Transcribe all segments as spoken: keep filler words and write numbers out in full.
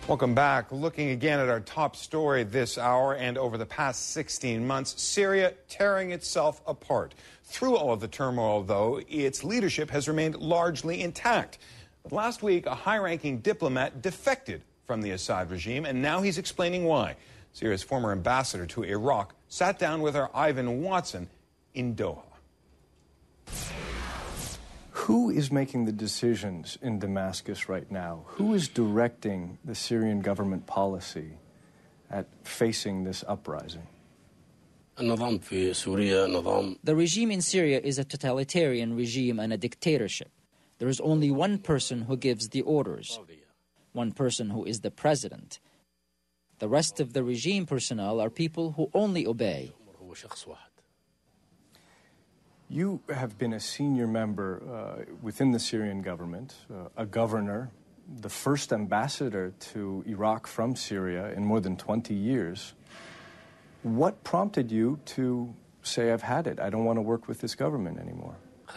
Welcome back. Looking again at our top story this hour, and over the past sixteen months, Syria tearing itself apart. Through all of the turmoil, though, its leadership has remained largely intact. But last week, a high-ranking diplomat defected from the Assad regime, and now he's explaining why. Syria's former ambassador to Iraq sat down with our Ivan Watson in Doha. Who is making the decisions in Damascus right now? Who is directing the Syrian government policy at facing this uprising? The regime in Syria is a totalitarian regime and a dictatorship. There is only one person who gives the orders, one person who is the president. The rest of the regime personnel are people who only obey. You have been a senior member uh, within the Syrian government, uh, a governor, the first ambassador to Iraq from Syria in more than twenty years. What prompted you to say, I've had it, I don't want to work with this government anymore?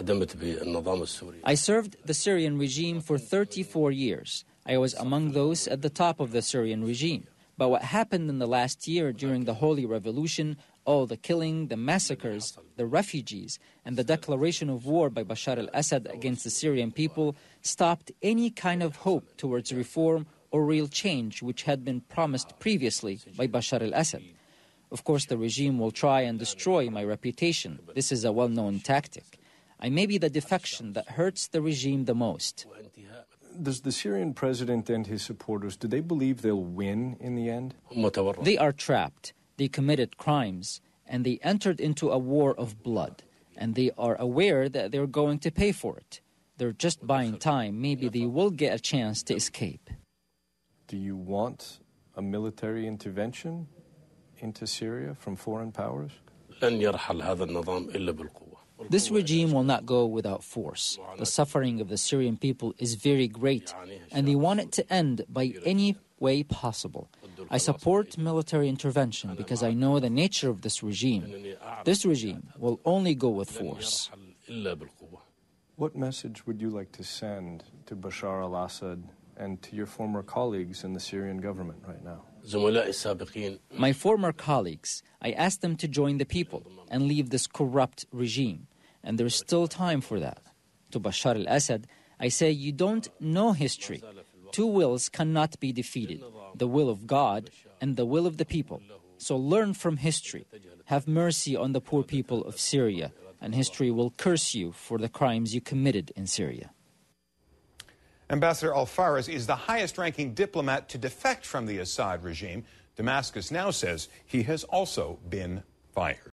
I served the Syrian regime for thirty-four years. I was among those at the top of the Syrian regime. But what happened in the last year during the Holy Revolution, all the killing, the massacres, the refugees, and the declaration of war by Bashar al-Assad against the Syrian people stopped any kind of hope towards reform or real change which had been promised previously by Bashar al-Assad. Of course, the regime will try and destroy my reputation. This is a well-known tactic. I may be the defection that hurts the regime the most. Does the Syrian president and his supporters, do they believe they'll win in the end? They are trapped. They committed crimes, and they entered into a war of blood, and they are aware that they're going to pay for it. They're just buying time. Maybe they will get a chance to escape. Do you want a military intervention into Syria from foreign powers? This regime will not go without force. The suffering of the Syrian people is very great, and they want it to end by any way possible. I support military intervention because I know the nature of this regime. This regime will only go with force. What message would you like to send to Bashar al-Assad and to your former colleagues in the Syrian government right now? My former colleagues, I asked them to join the people and leave this corrupt regime, and there's still time for that. To Bashar al-Assad, I say you don't know history. Two wills cannot be defeated, the will of God and the will of the people. So learn from history. Have mercy on the poor people of Syria, and history will curse you for the crimes you committed in Syria. Ambassador Al-Faraz is the highest-ranking diplomat to defect from the Assad regime. Damascus now says he has also been fired.